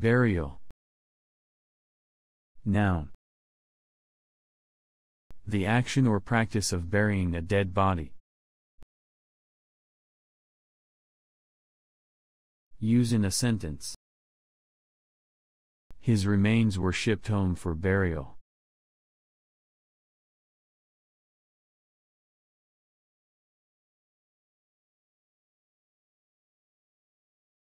Burial. Noun. The action or practice of burying a dead body. Use in a sentence. His remains were shipped home for burial.